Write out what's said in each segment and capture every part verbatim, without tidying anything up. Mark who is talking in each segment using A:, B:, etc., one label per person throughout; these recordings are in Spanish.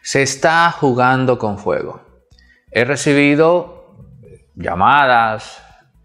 A: Se está jugando con fuego. He recibido llamadas,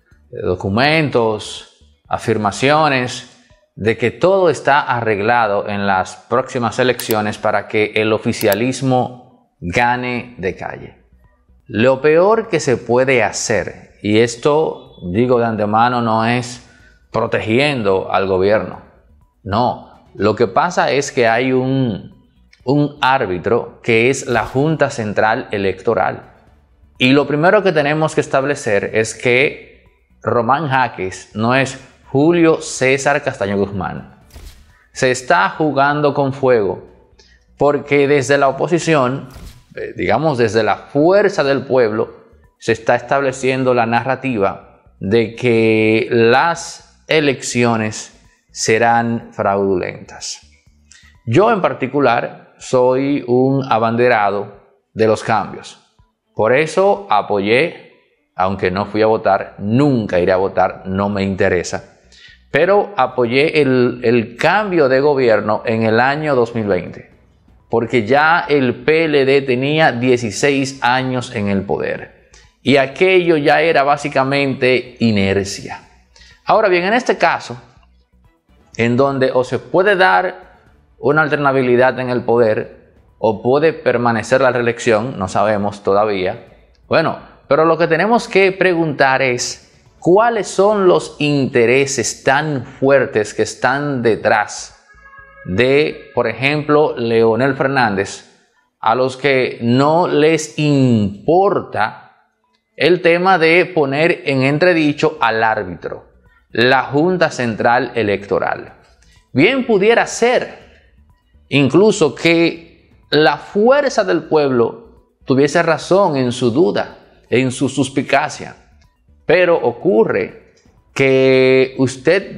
A: documentos, afirmaciones de que todo está arreglado en las próximas elecciones para que el oficialismo gane de calle. Lo peor que se puede hacer, y esto digo de antemano, no es protegiendo al gobierno. No, lo que pasa es que hay un, un árbitro que es la Junta Central Electoral. Y lo primero que tenemos que establecer es que Román Jaques no es Julio César Castaño Guzmán. Se está jugando con fuego porque desde la oposición, digamos desde la fuerza del pueblo, se está estableciendo la narrativa de que las elecciones serán fraudulentas. Yo en particular soy un abanderado de los cambios. Por eso apoyé, aunque no fui a votar, nunca iré a votar, no me interesa. Pero apoyé el, el cambio de gobierno en el año dos mil veinte, porque ya el P L D tenía dieciséis años en el poder y aquello ya era básicamente inercia. Ahora bien, en este caso, en donde o se puede dar una alternabilidad en el poder o puede permanecer la reelección, no sabemos todavía. Bueno, pero lo que tenemos que preguntar es ¿cuáles son los intereses tan fuertes que están detrás de, por ejemplo, Leonel Fernández, a los que no les importa el tema de poner en entredicho al árbitro, la Junta Central Electoral? Bien pudiera ser incluso que la fuerza del pueblo tuviese razón en su duda, en su suspicacia. Pero ocurre que usted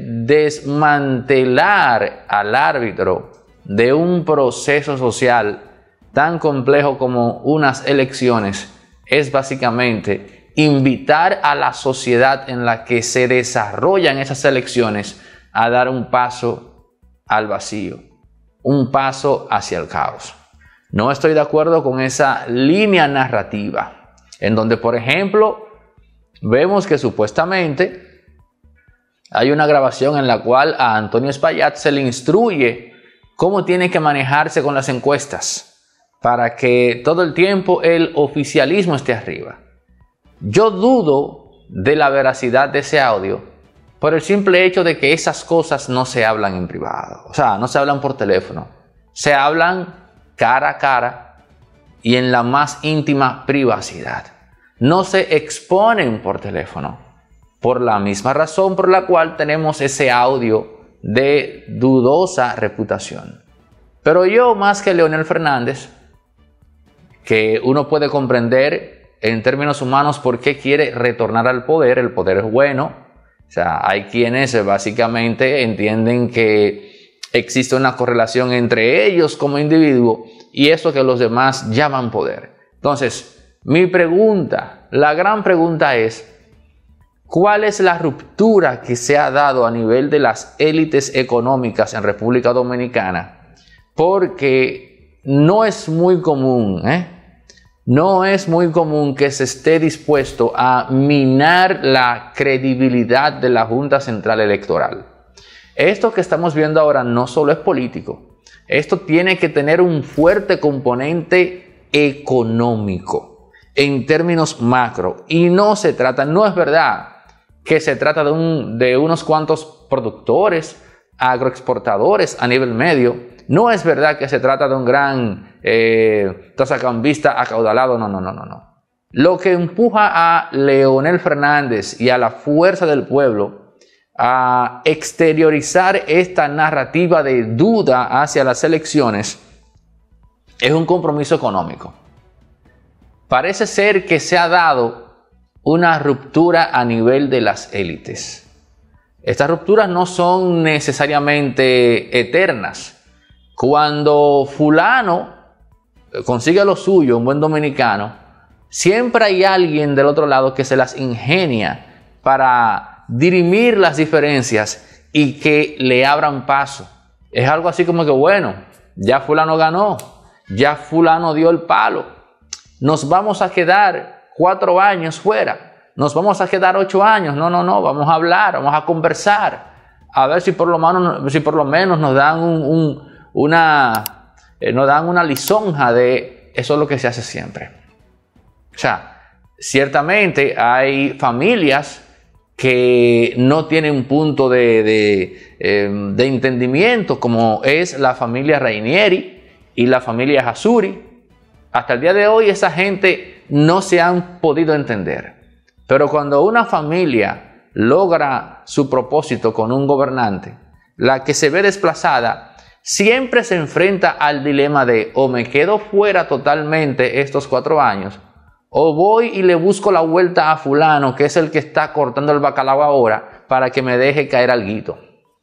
A: desmantelar al árbitro de un proceso social tan complejo como unas elecciones es básicamente invitar a la sociedad en la que se desarrollan esas elecciones a dar un paso al vacío, un paso hacia el caos. No estoy de acuerdo con esa línea narrativa en donde, por ejemplo, vemos que supuestamente hay una grabación en la cual a Antonio Espaillat se le instruye cómo tiene que manejarse con las encuestas para que todo el tiempo el oficialismo esté arriba. Yo dudo de la veracidad de ese audio por el simple hecho de que esas cosas no se hablan en privado, o sea, no se hablan por teléfono, se hablan cara a cara y en la más íntima privacidad. No se exponen por teléfono, por la misma razón por la cual tenemos ese audio de dudosa reputación. Pero yo, más que Leonel Fernández, que uno puede comprender en términos humanos por qué quiere retornar al poder, el poder es bueno. O sea, hay quienes básicamente entienden que existe una correlación entre ellos como individuo y eso que los demás llaman poder. Entonces, mi pregunta, la gran pregunta es, ¿cuál es la ruptura que se ha dado a nivel de las élites económicas en República Dominicana? Porque no es muy común, ¿eh? No es muy común que se esté dispuesto a minar la credibilidad de la Junta Central Electoral. Esto que estamos viendo ahora no solo es político, esto tiene que tener un fuerte componente económico en términos macro, y no se trata, no es verdad que se trata de, un, de unos cuantos productores, agroexportadores a nivel medio, no es verdad que se trata de un gran eh, tazacambista acaudalado, no, no, no, no, no. Lo que empuja a Leonel Fernández y a la fuerza del pueblo a exteriorizar esta narrativa de duda hacia las elecciones es un compromiso económico. Parece ser que se ha dado una ruptura a nivel de las élites. Estas rupturas no son necesariamente eternas. Cuando fulano consigue lo suyo, un buen dominicano, siempre hay alguien del otro lado que se las ingenia para dirimir las diferencias y que le abran paso. Es algo así como que, bueno, ya fulano ganó, ya fulano dio el palo, nos vamos a quedar cuatro años fuera, nos vamos a quedar ocho años, no, no, no, vamos a hablar, vamos a conversar, a ver si por lo menos, si por lo menos nos dan un, un, una, eh, nos dan una lisonja de eso es lo que se hace siempre. O sea, ciertamente hay familias que no tienen un punto de, de, eh, de entendimiento, como es la familia Rainieri y la familia Hasuri. Hasta el día de hoy esa gente no se han podido entender. Pero cuando una familia logra su propósito con un gobernante, la que se ve desplazada siempre se enfrenta al dilema de o me quedo fuera totalmente estos cuatro años, o voy y le busco la vuelta a fulano, que es el que está cortando el bacalao ahora, para que me deje caer alguito.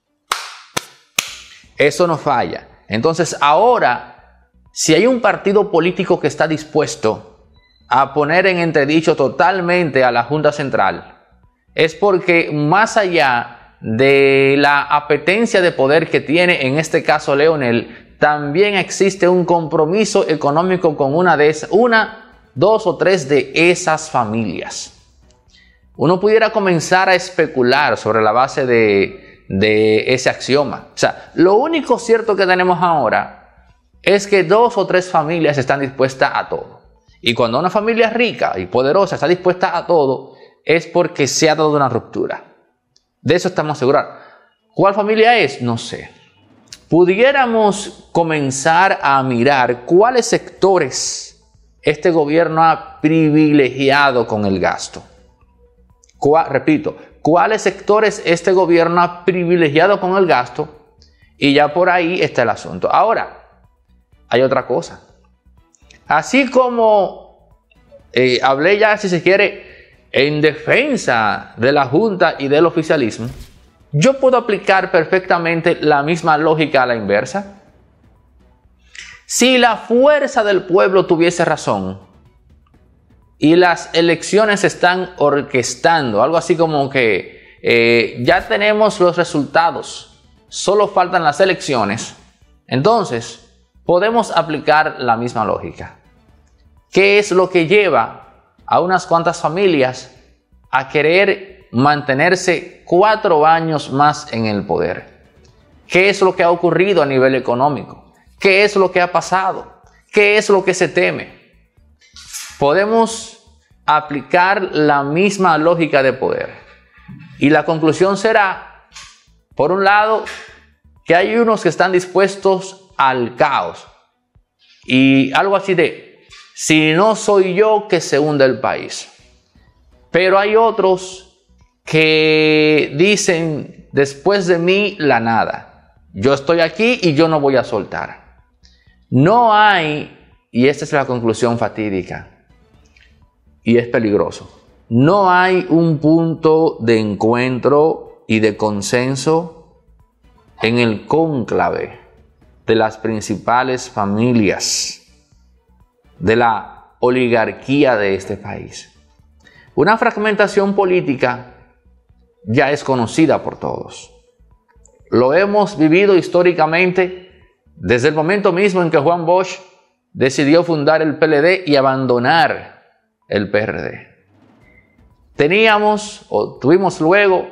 A: Eso no falla. Entonces ahora, si hay un partido político que está dispuesto a poner en entredicho totalmente a la Junta Central, es porque más allá de la apetencia de poder que tiene, en este caso Leonel, también existe un compromiso económico con una de esas, una dos o tres de esas familias. Uno pudiera comenzar a especular sobre la base de, de ese axioma. O sea, lo único cierto que tenemos ahora es que dos o tres familias están dispuestas a todo. Y cuando una familia rica y poderosa está dispuesta a todo, es porque se ha dado una ruptura. De eso estamos seguros. ¿Cuál familia es? No sé. Pudiéramos comenzar a mirar cuáles sectores este gobierno ha privilegiado con el gasto. ¿Cuál, repito, ¿cuáles sectores este gobierno ha privilegiado con el gasto? Y ya por ahí está el asunto. Ahora, hay otra cosa. Así como eh, hablé ya, si se quiere, en defensa de la Junta y del oficialismo, yo puedo aplicar perfectamente la misma lógica a la inversa. Si la fuerza del pueblo tuviese razón y las elecciones se están orquestando, algo así como que eh, ya tenemos los resultados, solo faltan las elecciones, entonces podemos aplicar la misma lógica. ¿Qué es lo que lleva a unas cuantas familias a querer mantenerse cuatro años más en el poder? ¿Qué es lo que ha ocurrido a nivel económico? ¿Qué es lo que ha pasado? ¿Qué es lo que se teme? Podemos aplicar la misma lógica de poder. Y la conclusión será, por un lado, que hay unos que están dispuestos al caos. Y algo así de, si no soy yo, que se hunda el país. Pero hay otros que dicen, después de mí, la nada. Yo estoy aquí y yo no voy a soltar. No hay, y esta es la conclusión fatídica, y es peligroso, no hay un punto de encuentro y de consenso en el cónclave de las principales familias de la oligarquía de este país. Una fragmentación política ya es conocida por todos. Lo hemos vivido históricamente desde el momento mismo en que Juan Bosch decidió fundar el P L D y abandonar el P R D. Teníamos o tuvimos luego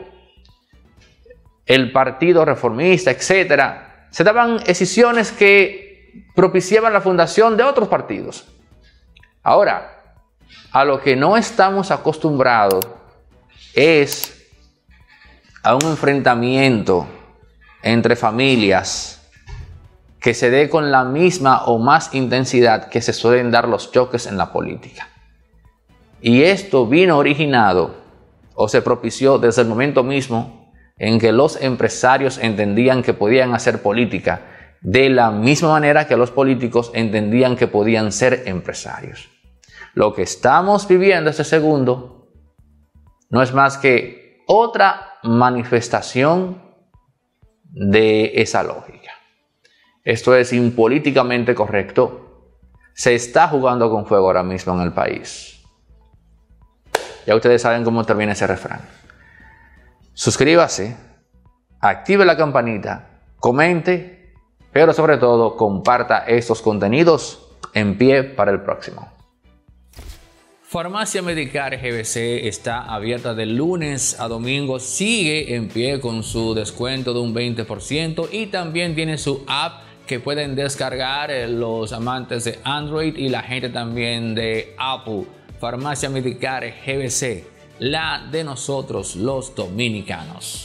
A: el Partido Reformista, etcétera. Se daban decisiones que propiciaban la fundación de otros partidos. Ahora, a lo que no estamos acostumbrados es a un enfrentamiento entre familias que se dé con la misma o más intensidad que se suelen dar los choques en la política. Y esto vino originado o se propició desde el momento mismo en que los empresarios entendían que podían hacer política de la misma manera que los políticos entendían que podían ser empresarios. Lo que estamos viviendo este segundo no es más que otra manifestación de esa lógica. Esto es impolíticamente correcto. Se está jugando con fuego ahora mismo en el país. Ya ustedes saben cómo termina ese refrán. Suscríbase, active la campanita, comente pero sobre todo comparta estos contenidos. En pie para el próximo. Farmacia Medicar G B C está abierta de lunes a domingo, sigue en pie con su descuento de un veinte por ciento y también tiene su app que pueden descargar los amantes de Android y la gente también de Apple. Farmacia Medicar G B C, la de nosotros los dominicanos.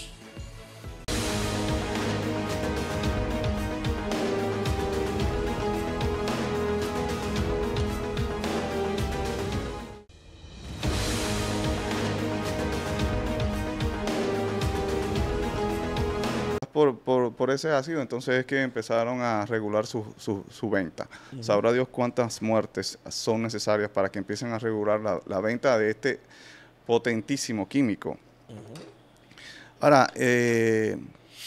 B: Por, por, por ese ácido, entonces es que empezaron a regular su, su, su venta. Uh-huh. Sabrá Dios cuántas muertes son necesarias para que empiecen a regular la, la venta de este potentísimo químico. Uh-huh. Ahora, eh,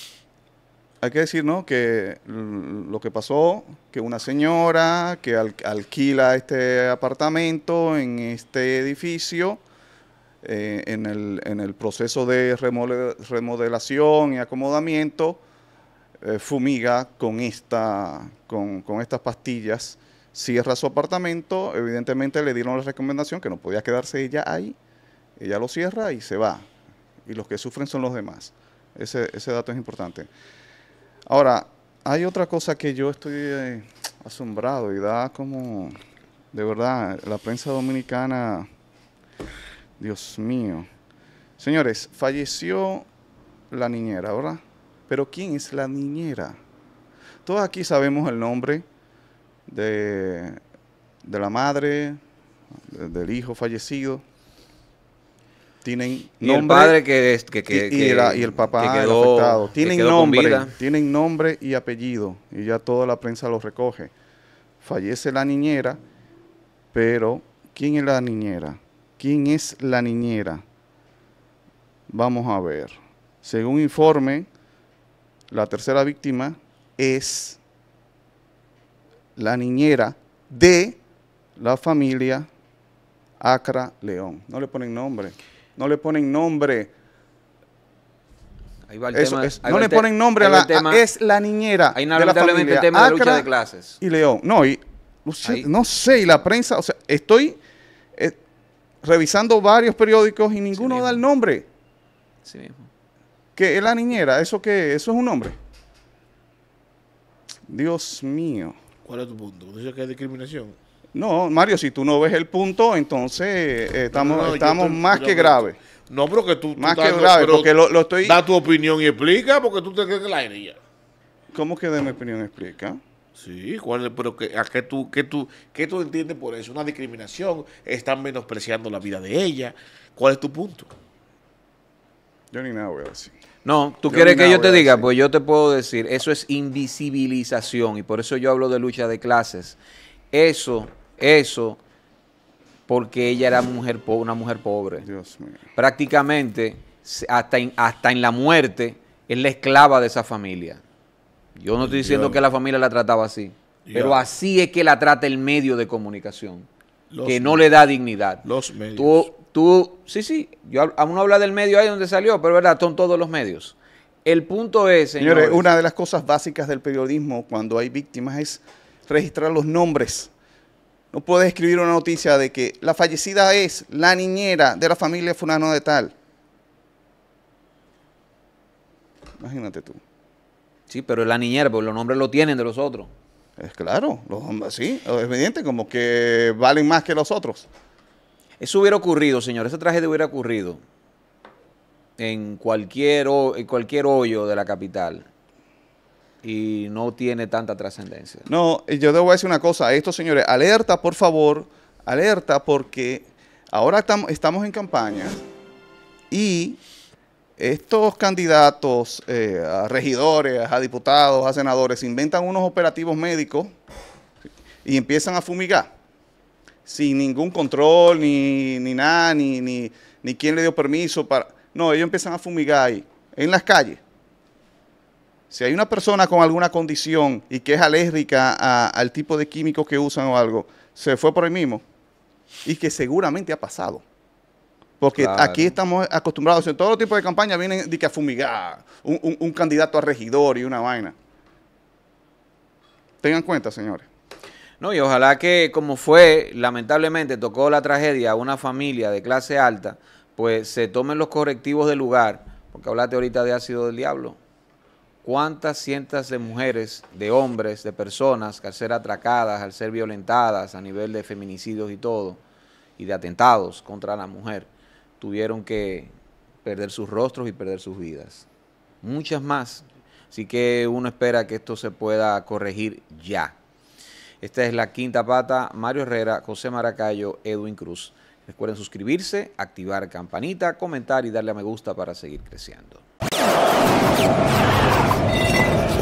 B: hay que decir, ¿no?, que lo que pasó, que una señora que al, alquila este apartamento en este edificio, Eh, en, el, en el proceso de remodelación y acomodamiento, eh, fumiga con, esta, con, con estas pastillas, cierra su apartamento, evidentemente le dieron la recomendación que no podía quedarse ella ahí, ella lo cierra y se va, y los que sufren son los demás. Ese, ese dato es importante. Ahora, hay otra cosa que yo estoy eh, asombrado y da como, de verdad, la prensa dominicana... Dios mío. Señores, falleció la niñera, ¿verdad? Pero ¿quién es la niñera? Todos aquí sabemos el nombre de, de la madre, de, del hijo fallecido. Tienen nombre.
C: Y el padre que, que, que,
B: y, y, la, y el papá
C: que quedó,
B: el afectado. Tienen
C: que quedó
B: nombre, tienen nombre y apellido. Y ya toda la prensa los recoge. Fallece la niñera, pero ¿quién es la niñera? ¿Quién es la niñera? Vamos a ver. Según informe, la tercera víctima es la niñera de la familia Acra León. No le ponen nombre. No le ponen nombre.
C: Ahí va el
B: Eso
C: tema,
B: es,
C: ahí
B: no
C: va
B: le
C: el te,
B: ponen nombre a la...
C: tema,
B: es la niñera
C: hay
B: de la familia
C: tema de lucha
B: Acra
C: de clases.
B: y León. No, y, no, sé, no sé, y la prensa... O sea, estoy... Eh, revisando varios periódicos y ninguno sí da el nombre.
C: Sí mismo.
B: ¿Qué es la niñera? ¿Eso qué? ¿Eso es un nombre? Dios mío.
D: ¿Cuál es tu punto? ¿Tú dices que es discriminación?
B: No, Mario, si tú no ves el punto, entonces eh, estamos, no, no, estamos estoy, más que graves.
D: No, pero que tú... tú
B: más que grave, porque lo, lo estoy...
D: Da tu opinión y explica, porque tú te crees que la aire ya.
B: ¿Cómo que de mi opinión explica?
D: Sí, ¿cuál, pero que, ¿a qué tú, qué, tú, ¿qué tú entiendes por eso? ¿Una discriminación? ¿Están menospreciando la vida de ella? ¿Cuál es tu punto?
B: Yo ni nada voy a decir.
C: No, tú
B: yo
C: quieres que yo te diga,
B: decir.
C: Pues yo te puedo decir, eso es invisibilización y por eso yo hablo de lucha de clases. Eso, eso, porque ella era mujer po- una mujer pobre.
B: Dios mío.
C: Prácticamente, hasta en, hasta en la muerte, es la esclava de esa familia. Yo no estoy diciendo Dios. que la familia la trataba así, Dios. pero así es que la trata el medio de comunicación, los que no medios. le da dignidad.
D: Los medios.
C: Tú, tú, sí, sí, yo a uno habla del medio ahí donde salió, pero verdad, son todos los medios. El punto es, señores,
B: señores, una de las cosas básicas del periodismo cuando hay víctimas es registrar los nombres. No puedes escribir una noticia de que la fallecida es la niñera de la familia fulano de tal. Imagínate tú.
C: Sí, pero es la niñera, porque los nombres lo tienen de los otros.
B: Es claro, los hombres sí, es evidente, como que valen más que los otros.
C: Eso hubiera ocurrido, señor, esa tragedia hubiera ocurrido en cualquier, en cualquier hoyo de la capital y no tiene tanta trascendencia.
B: No, yo debo decir una cosa, a estos señores, alerta por favor, alerta porque ahora estamos, estamos en campaña y estos candidatos eh, a regidores, a diputados, a senadores, inventan unos operativos médicos y empiezan a fumigar sin ningún control, ni, ni nada, ni, ni, ni quién le dio permiso para... No, ellos empiezan a fumigar ahí, en las calles. Si hay una persona con alguna condición y que es alérgica a, al tipo de químicos que usan o algo, se fue por ahí mismo y que seguramente ha pasado. Porque claro. Aquí estamos acostumbrados, en todos los tipos de campañas vienen de que a fumigar, un, un, un candidato a regidor y una vaina. Tengan cuenta, señores.
C: No, y ojalá que, como fue, lamentablemente tocó la tragedia a una familia de clase alta, pues se tomen los correctivos del lugar, porque hablaste ahorita de ácido del diablo. ¿Cuántas cientos de mujeres, de hombres, de personas que al ser atracadas, al ser violentadas a nivel de feminicidios y todo, y de atentados contra la mujer, tuvieron que perder sus rostros y perder sus vidas? Muchas más. Así que uno espera que esto se pueda corregir ya. Esta es La Quinta Pata, Mario Herrera, José Maracayo, Edwin Cruz. Recuerden suscribirse, activar campanita, comentar y darle a me gusta para seguir creciendo.